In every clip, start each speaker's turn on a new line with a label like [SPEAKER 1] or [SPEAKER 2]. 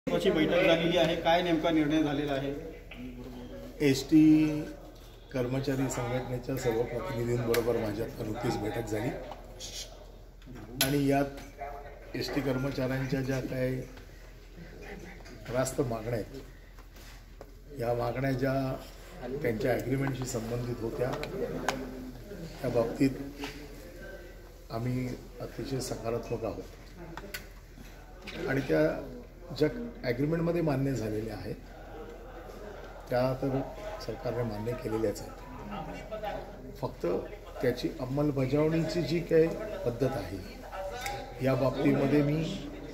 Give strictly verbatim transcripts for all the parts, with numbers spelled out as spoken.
[SPEAKER 1] बैठक झालेली आहे, काय नेमका निर्णय झालेला आहे?
[SPEAKER 2] एस टी कर्मचारी संघटनेच्या सर्व प्रतिनिधींबरोबर माझ्यात नुकतीच बैठक झाली आणि यात एस टी कर्मचाऱ्यांच्या ज्या काही रास्त मागण्या आहेत, या मागण्या ज्या त्यांच्या ॲग्रीमेंटशी संबंधित होत्या त्या बाबतीत आम्ही अतिशय सकारात्मक आहोत आणि त्या ज्या ॲग्रीमेंटमध्ये मान्य झालेल्या आहेत त्या तर सरकारने मान्य केलेल्याच आहेत. फक्त त्याची अंमलबजावणीची जी काही पद्धत आहे या बाबतीमध्ये मी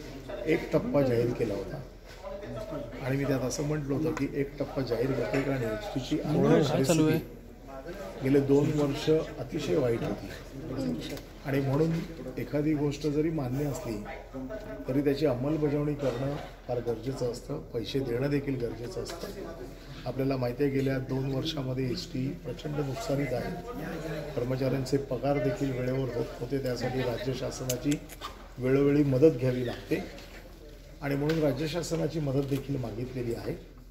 [SPEAKER 2] एक टप्पा जाहीर केला होता आणि मी त्यात असं म्हटलं होतं की एक टप्पा जाहीर करते कारण एस टीची परिस्थिती गेले दोन वर्ष अतिशय वाईट होती आणि म्हणून एखादी गोष्ट जरी मान्य असली तरी त्याची अंमलबजावणी करणं फार गरजेचं असतं, पैसे देणं देखील गरजेचं असतं. आपल्याला माहिती आहे गेल्या दोन वर्षामध्ये एस टी प्रचंड नुकसानीत आहे. कर्मचाऱ्यांचे पगार देखील वेळेवर होत होते, त्यासाठी राज्य शासनाची वेळोवेळी मदत घ्यावी लागते आणि म्हणून राज्य शासनाची मदत देखील मागितलेली आहे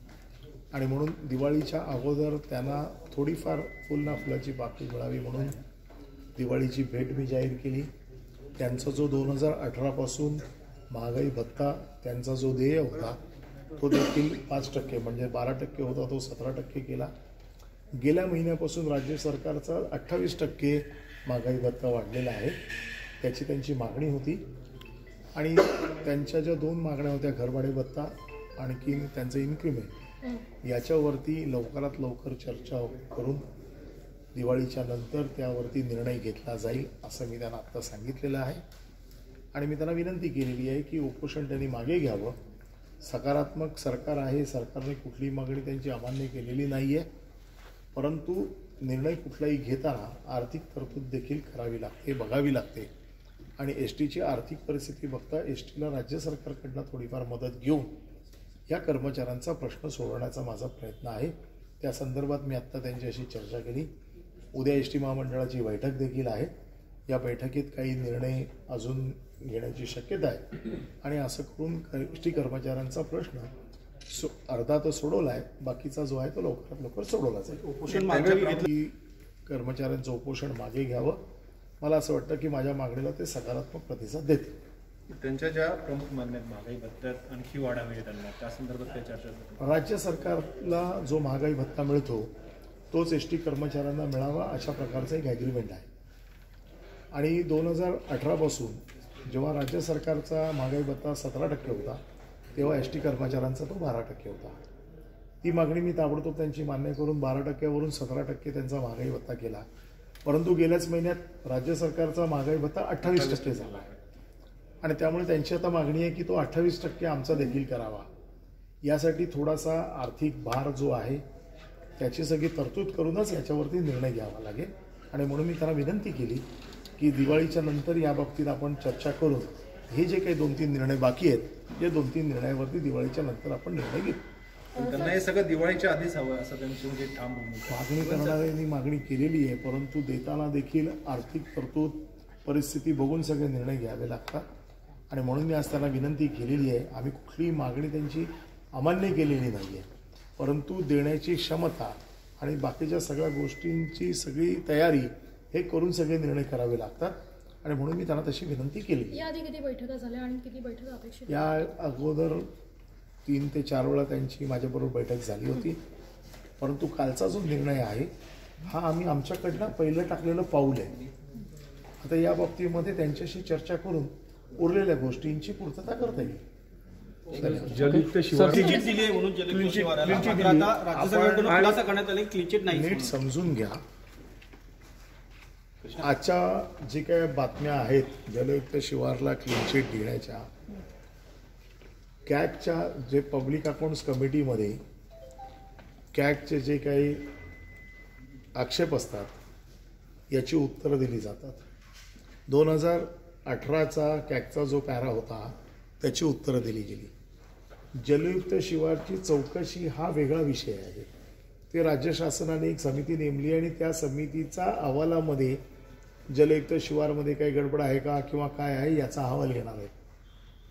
[SPEAKER 2] आणि म्हणून दिवाळीच्या अगोदर त्यांना थोडीफार फुल ना फुलाची पाकळी मिळावी म्हणून दिवाळीची भेट मी जाहीर केली. त्यांचा जो दोन हजार अठरापासून महागाई भत्ता त्यांचा जो देय होता तो देखील पाच टक्के म्हणजे बारा टक्के होता तो सतरा टक्के केला. गेल्या महिन्यापासून राज्य सरकारचा अठ्ठावीस टक्के महागाई भत्ता वाढलेला आहे. त्याची त्यांची मागणी होती आणि त्यांच्या ज्या दोन मागण्या होत्या घरभाडे भत्ता आणखी त्यांचं इन्क्रिमेंट याच्यावरती लवकरात लवकर चर्चा करून दिवाळीच्या नंतर त्यावरती निर्णय घेतला जाईल असं मी त्यांना आत्ता सांगितलेलं आहे आणि मी त्यांना विनंती केलेली आहे की उपोषण त्यांनी मागे घ्यावं. सकारात्मक सरकार आहे, सरकारने कुठलीही मागणी त्यांची अमान्य केलेली नाही आहे, परंतु निर्णय कुठलाही घेताना आर्थिक तरतूद देखील करावी लागते, बघावी लागते आणि एस टीची आर्थिक परिस्थिती बघता एस टीला राज्य सरकारकडनं थोडीफार मदत घेऊन या कर्मचाऱ्यांचा प्रश्न सोडवण्याचा माझा प्रयत्न आहे. त्या संदर्भात मी आत्ता त्यांच्याशी चर्चा केली. उद्या एस टी महामंडळाची बैठक देखील आहे. या बैठकीत काही निर्णय अजून घेण्याची शक्यता आहे आणि असं करून एस टी कर्मचाऱ्यांचा प्रश्न सो अर्धा तो सोडवला आहे, बाकीचा जो आहे तो लवकरात लवकर सोडवला जाईल.
[SPEAKER 1] उपोषण मागे
[SPEAKER 2] कर्मचाऱ्यांचं उपोषण मागे घ्यावं. मला असं वाटतं की माझ्या मागणीला ते सकारात्मक प्रतिसाद देतील.
[SPEAKER 3] त्यांच्या ज्या प्रमुख मागण्या महागाई भत्त्यात आणखी वाढ हवी त्यांना त्या संदर्भात काही चर्चा?
[SPEAKER 2] राज्य सरकारला जो महागाई भत्ता मिळतो तोच एस टी कर्मचाऱ्यांना मिळावा अशा प्रकारचं एक ॲग्रीमेंट आहे आणि दोन हजार अठरापासून जेव्हा राज्य सरकारचा महागाई भत्ता सतरा टक्के होता तेव्हा एस टी कर्मचाऱ्यांचा तो बारा टक्के होता. ती मागणी मी ताबडतोब त्यांची मान्य करून बारा टक्क्यावरून सतरा टक्के त्यांचा महागाई भत्ता केला, परंतु गेल्याच महिन्यात राज्य सरकारचा महागाई भत्ता अठ्ठावीस टक्के झाला आणि त्यामुळे त्यांची आता मागणी आहे की तो अठ्ठावीस टक्के आमचा देखील करावा. यासाठी थोडासा आर्थिक भार जो आहे त्याची सगळी तरतूद करूनच याच्यावरती निर्णय घ्यावा लागेल आणि म्हणून मी त्यांना विनंती केली की दिवाळीच्या नंतर या बाबतीत आपण चर्चा करून हे जे काही दोन तीन निर्णय बाकी आहेत या दोन तीन निर्णयावरती दिवाळीच्या नंतर आपण निर्णय घेऊ.
[SPEAKER 3] त्यांना हे सगळं दिवाळीच्या आधीच हवं असं त्यांची म्हणजे ठाम
[SPEAKER 2] मागणी करणाऱ्यांनी मागणी केलेली आहे, परंतु देताना देखील आर्थिक तरतूद परिस्थिती बघून सगळे निर्णय घ्यावे लागतात आणि म्हणून मी आज त्यांना विनंती केलेली आहे. आम्ही कुठलीही मागणी त्यांची अमान्य केलेली नाही आहे, परंतु देण्याची क्षमता आणि बाकीच्या सगळ्या गोष्टींची सगळी तयारी हे करून सगळे निर्णय करावे लागतात आणि म्हणून मी त्यांना तशी विनंती केली.
[SPEAKER 4] याआधी किती बैठका झाल्या आणि किती बैठका अपेक्षित?
[SPEAKER 2] या अगोदर तीन ते चार वेळा त्यांची माझ्याबरोबर बैठक झाली होती, परंतु कालचा जो निर्णय आहे हा आम्ही आमच्याकडनं पहिलं टाकलेलं पाऊल आहे. आता या बाबतीमध्ये त्यांच्याशी चर्चा करून उरलेल्या गोष्टींची पूर्तता करता येईल.
[SPEAKER 1] जलयुक्त शिवार क्लीचिट दिली आहे म्हणून जलयुक्त शिवाराला आता राज्य सरकारकडून खुलासा करण्यात आला क्लीचिट नाही.
[SPEAKER 2] नीट समजून घ्या, आजच्या जे काही बातम्या आहेत जलयुक्त शिवारला क्लीनचिट देण्याच्या, कॅगच्या जे पब्लिक अकाउंट्स कमिटीमध्ये कॅगचे जे काही आक्षेप असतात याची उत्तरं दिली जातात. दोन हजार अठराचा कॅगचा जो पॅरा होता त्याची उत्तरं दिली गेली. जलयुक्त शिवारची चौकशी हा वेगळा विषय आहे. ते राज्य शासनाने एक समिती नेमली आणि त्या समितीचा अहवालामध्ये जलयुक्त शिवारमध्ये काही गडबड आहे का किंवा काय आहे याचा अहवाल घेणार आहे.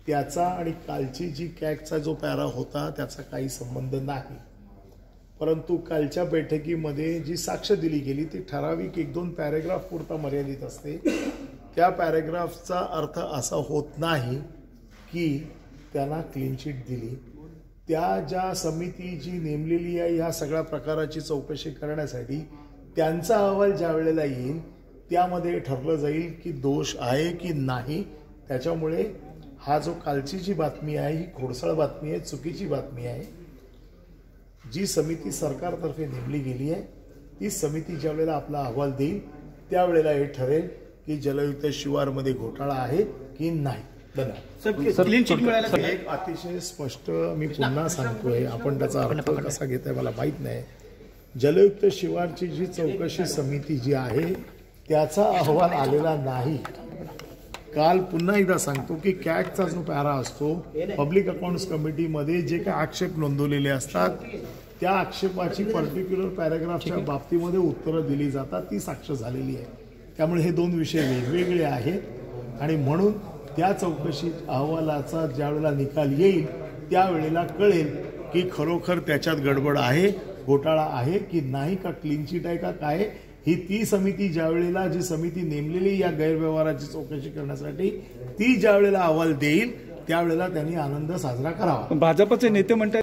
[SPEAKER 2] त्याचा आणि कालची जी कॅगचा जो पॅरा होता त्याचा काही संबंध नाही. परंतु कालच्या बैठकीमध्ये जी साक्ष दिली गेली ती ठराविक एक दोन पॅरेग्राफ पुरता मर्यादित असते. त्या पॅरेग्राफचा अर्थ असा होत नाही की त्यांना क्लीन चिट दिली. त्या ज्या समिती जी नेमलेली आहे ह्या सगळ्या प्रकाराची चौकशी करण्यासाठी त्यांचा अहवाल ज्या वेळेला येईल त्यामध्ये ठरलं जाईल की दोष आहे की नाही. त्याच्यामुळे हा जो कालची जी बातमी आहे ही खोडसाळ बातमी आहे, चुकीची बातमी आहे. जी समिती सरकारतर्फे नेमली गेली आहे ती समिती ज्या वेळेला आपला अहवाल देईल त्यावेळेला हे ठरेल की जलयुक्त शिवारमध्ये घोटाळा आहे की नाही. धन्यवाद.
[SPEAKER 1] क्लीन चिट मिळायला
[SPEAKER 2] एक अतिशय स्पष्ट मी पुन्हा सांगतोय, आपण त्याचा अर्थ कसा घेताय मला माहीत नाही. जलयुक्त शिवारची जी चौकशी समिती जी आहे त्याचा अहवाल आलेला नाही. काल पुन्हा एकदा सांगतो की कॅगचा जो पॅरा असतो पब्लिक अकाउंट्स कमिटीमध्ये जे काही आक्षेप नोंदवलेले असतात त्या आक्षेपाची पर्टिक्युलर पॅराग्राफच्या बाबतीमध्ये उत्तरं दिली जातात. ती साक्ष झालेली आहे. त्यामुळे हे दोन विषय वेगवेगळे आहेत आणि म्हणून त्या चौकशी अहवालाचा ज्या वेळेला निकाल येईल त्यावेळेला कळेल की खरोखर त्याच्यात गडबड आहे, घोटाळा आहे की नाही, का क्लीन चिट आहे का काय. ही ती समिती ज्या वेळेला जी समिती नेमलेली या गैरव्यवहाराची चौकशी करण्यासाठी ती ज्या वेळेला अहवाल देईल त्यावेळेला त्यांनी आनंद साजरा करावा.
[SPEAKER 5] भाजपचे नेते म्हणतात